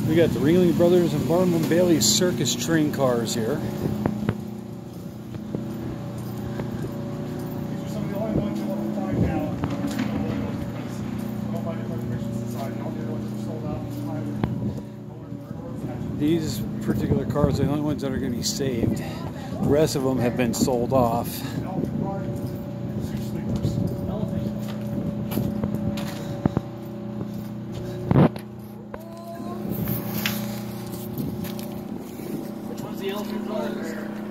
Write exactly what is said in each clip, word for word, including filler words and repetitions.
We got the Ringling Brothers and Barnum Bailey circus train cars here. These are some of the only ones you'll ever find now. Owned by the Preservation Society. All the other ones are sold out. These particular cars are the only ones that are going to be saved. The rest of them have been sold off. Which one's the Elephant Brothers?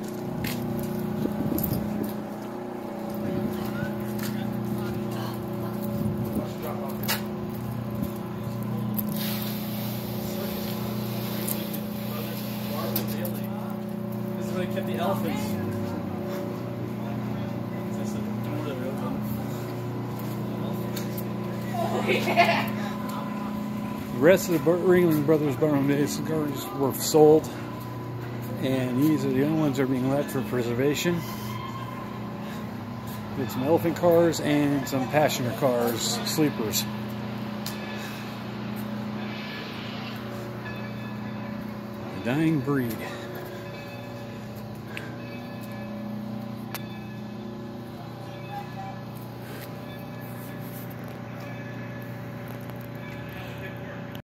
This is where they kept the elephants. That's the door that opened. The rest of the Ringling Brothers Barnum Bailey cars were sold, and these are the only ones that are being left for preservation. We had some elephant cars and some passenger cars, sleepers. A dying breed.